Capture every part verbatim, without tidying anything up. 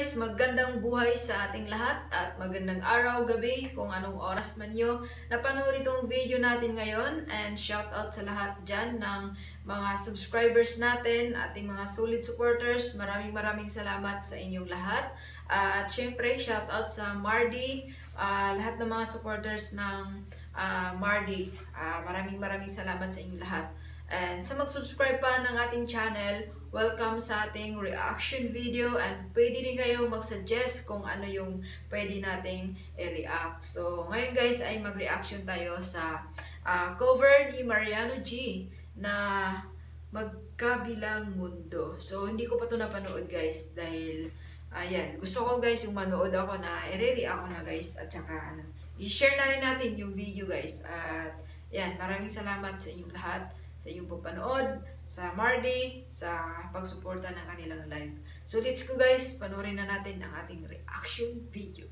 guys, magandang buhay sa ating lahat at magandang araw, gabi, kung anong oras man nyo napanood itong video natin ngayon. And shout out sa lahat dyan ng mga subscribers natin, ating mga solid supporters. Maraming maraming salamat sa inyong lahat. Uh, at syempre, shout out sa Mardi, uh, lahat ng mga supporters ng uh, Mardi. Uh, maraming maraming salamat sa inyong lahat. And sa mag-subscribe pa ng ating channel, welcome sa ating reaction video, and pwede din kayo mag-suggest kung ano yung pwede nating i-react. So, ngayon guys ay mag-reaction tayo sa uh, cover ni Mariano G na Magkabilang Mundo. So, hindi ko pa ito napanood guys dahil, ayan, gusto ko guys yung manood ako na i-react ako na guys, at saka ano, i-share na rin natin yung video guys. At yan, maraming salamat sa inyong lahat sa inyong pagpanood, sa Mardi, sa pagsuporta ng kanilang live. So let's go guys, panoorin na natin ang ating reaction video.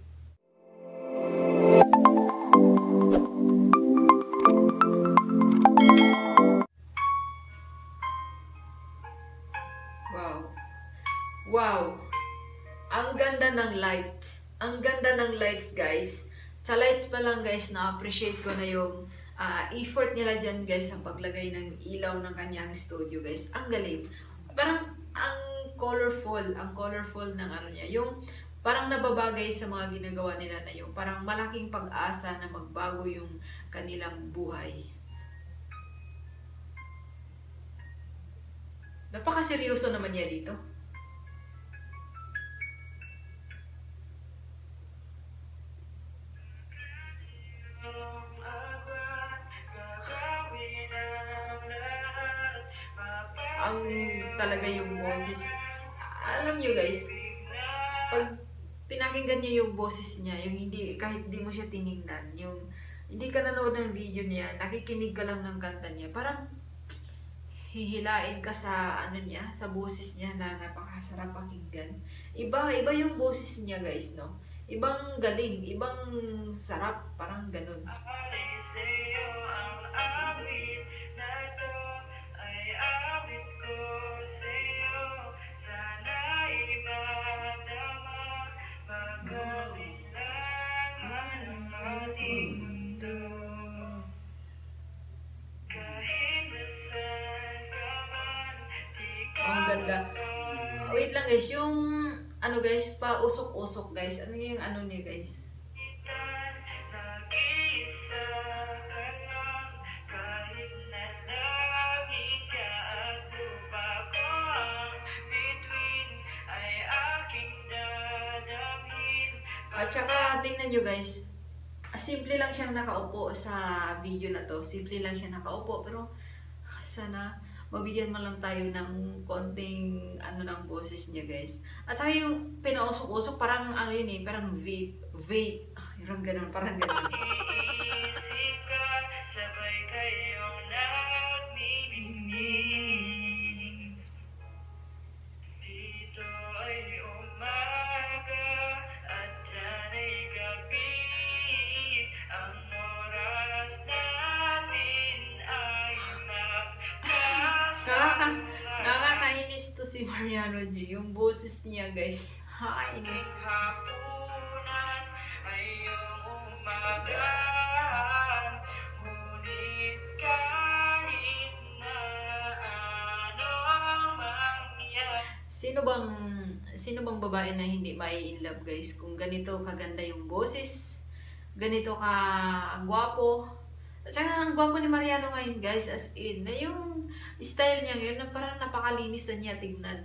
Wow. Wow. Ang ganda ng lights. Ang ganda ng lights guys. Sa lights pa lang guys, na-appreciate ko na yung Uh, effort nila dyan guys sa paglagay ng ilaw ng kanyang studio guys. Ang galing. Parang ang colorful, ang colorful ng ano niya. Yung parang nababagay sa mga ginagawa nila na yung parang malaking pag-asa na magbago yung kanilang buhay. Napakaseryoso naman niya dito. Ang talaga yung boses. Alam nyo guys, pag pinakinggan nyo yung boses niya, yung hindi, kahit hindi mo siya tinignan, yung hindi ka nanood ng video niya, nakikinig ka lang ng kanta niya, parang hihilain ka sa ano niya, sa boses niya na napakasarap pakinggan. Iba, iba yung boses niya guys, no? Ibang galing, ibang sarap, parang ganun. Ang ganda. Wait lang guys, yung ano guys, pa usok-usok guys. Ano yung ano niya guys? At saka tingnan nyo guys, simple lang siyang nakaupo sa video na to. Simple lang siya nakaupo, pero sana mabigyan man lang tayo ng konting ano ng boses niya guys. At saka yung pinausok-usok, parang ano yun eh, parang vape, vape. Ah, yung ganun, parang ganun. Nakakainis to si Mariano G. Yung boses niya guys. Nakakainis. Sino bang sino bang babae na hindi mai in love guys kung ganito kaganda yung boses, ganito ka gwapo. At saka ang gwapo ni Mariano ngayon guys, as in, na yung style niya ngayon na parang napakalinis na niya tignan.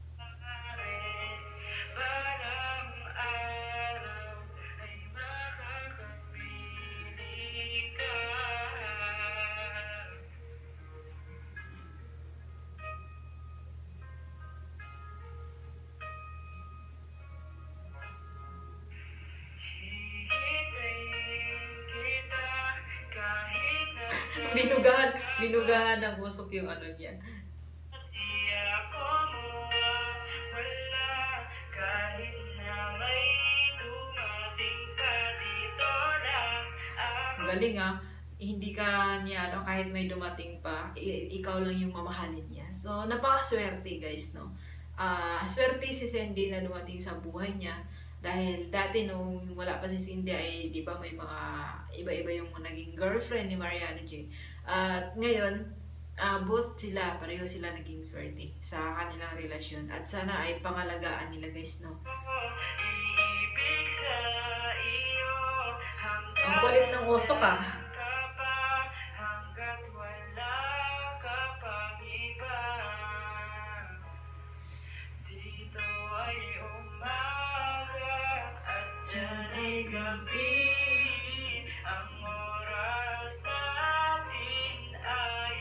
Binugahan, binugahan ng usok yung ano niya. Galing ah. Hindi ka niya, ano, kahit may dumating pa, ikaw lang yung mamahalin niya. So, napakaswerte guys, no? uh, swerte si Cindy na dumating sa buhay niya. Dahil dati nung wala pa si Cindy ay di ba may mga iba-iba yung naging girlfriend ni Mariano J. At ngayon, uh, both sila, pareho sila naging swerte sa kanilang relasyon. At sana ay pangalagaan nila guys, no? Ang kulit ng oso ka. Gabi, ang oras natin ay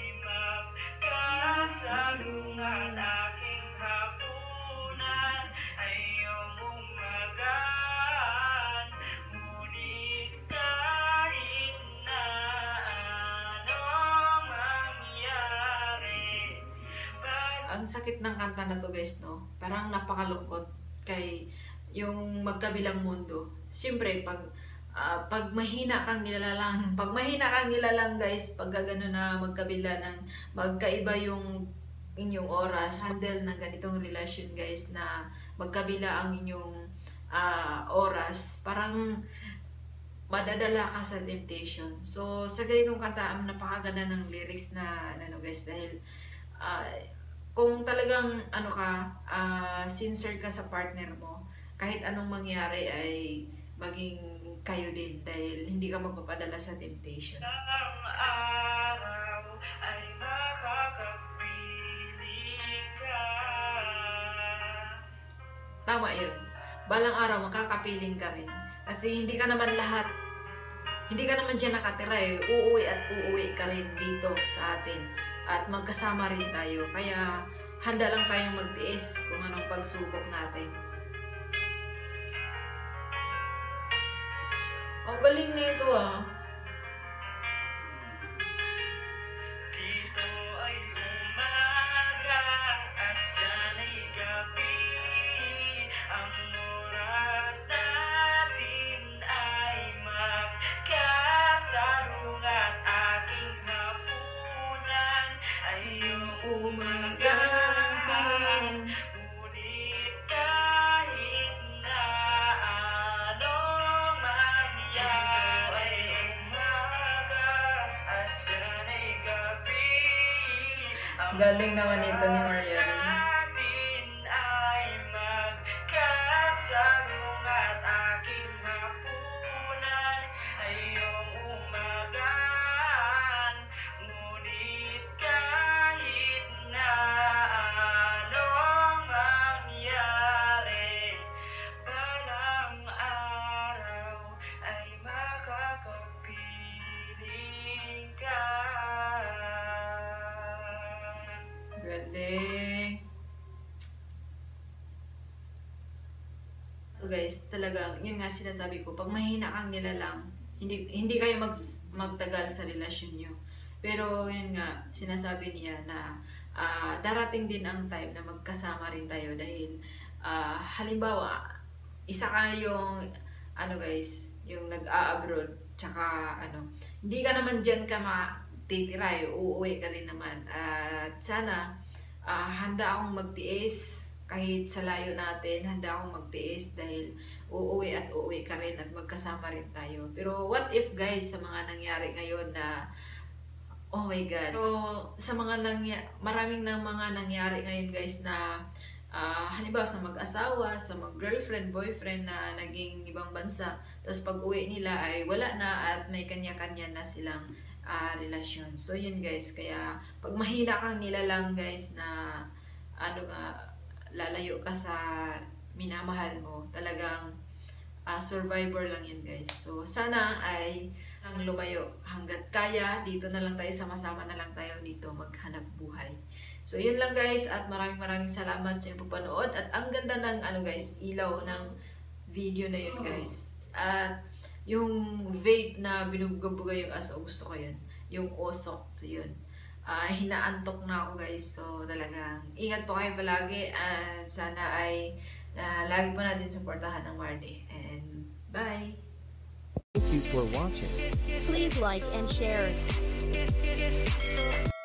magkasalungan. Aking hapunan ay iyong umagaan. Ngunit kahit na anong mangyari, ang sakit ng kanta na to guys, no? Parang napakalungkot kay yung magkabilang mundo. Siyempre, pag uh, pag mahina kang nilalang, pag mahina kang nilalang guys, pag gano'n na magkabila ng magkaiba yung inyong oras, handle ng ganitong relasyon guys na magkabila ang inyong uh, oras, parang madadala ka sa temptation. So, sa ganitong kanta, napakaganda ng lyrics na ano guys, dahil uh, kung talagang ano ka, uh, sincere ka sa partner mo, kahit anong mangyari ay maging kayo din dahil hindi ka magpapadala sa temptation. Ang araw ay makakapiling ka. Tama yun. Balang araw makakapiling ka rin. Kasi hindi ka naman lahat, hindi ka naman dyan nakatira eh. Uuwi at uuwi ka rin dito sa atin. At magkasama rin tayo. Kaya handa lang tayong magtiis kung anong pagsubok natin. Ang galing nito ah. Dito ay umaga at dyan ay gabi. Ang oras natin ay magkasalungan. Aking hapunan ay iyong umagahan. Ngunit kahit na anong mangyari, umaga at dyan ay gabi. Galing naman ito ni Mariano. Natin ay magkasalungat. Aking hapunan ay iyong umagaan. Ngunit kahit na anong mangyari, balang araw ay makakapiling ka. Galing. So guys, talagang yun nga sinasabi ko, pag mahina kang nilalang, hindi hindi kayo mag, magtagal sa relasyon nyo. Pero yun nga, sinasabi niya na uh, darating din ang time na magkasama rin tayo dahil uh, halimbawa, isa ka yung ano guys, yung nag-a-abroad, tsaka ano, hindi ka naman dyan ka matitira, eh, uuwi ka rin naman. At sana uh, handa akong magtiis kahit sa layo natin, handa akong magtiis dahil uuwi at uuwi ka rin at magkasama rin tayo. Pero what if guys, sa mga nangyari ngayon na oh my God. So, sa mga nangyari, maraming ng mga nangyari ngayon guys na uh, halimbawa sa mag-asawa, sa mag-girlfriend, boyfriend na naging ibang bansa, tapos pag uwi nila ay wala na at may kanya-kanya na silang uh, relasyon. So yun guys, kaya pag mahina kang nilalang guys na ano nga, lalayo ka sa minamahal mo, talagang uh, survivor lang yun guys. So sana ay ang lumayo hanggat kaya, dito na lang tayo, sama-sama na lang tayo dito maghanap buhay. So yun lang guys, at maraming maraming salamat sa inyong panood. At ang ganda ng ano guys, ilaw ng video na yun guys. At yung vape na binubugay yung aso, gusto ko yun, yung osok. So yun, uh, hinaantok na ako guys. So talagang ingat po kayo palagi, at sana ay uh, lagi po natin suportahan ng Mardy. And bye! Thank you for watching. Please like and share.